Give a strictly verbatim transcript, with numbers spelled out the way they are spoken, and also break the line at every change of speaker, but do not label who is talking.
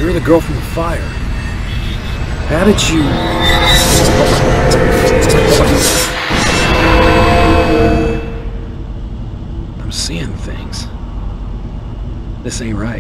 You're the girl from the fire. How did you... I'm seeing things. This ain't right.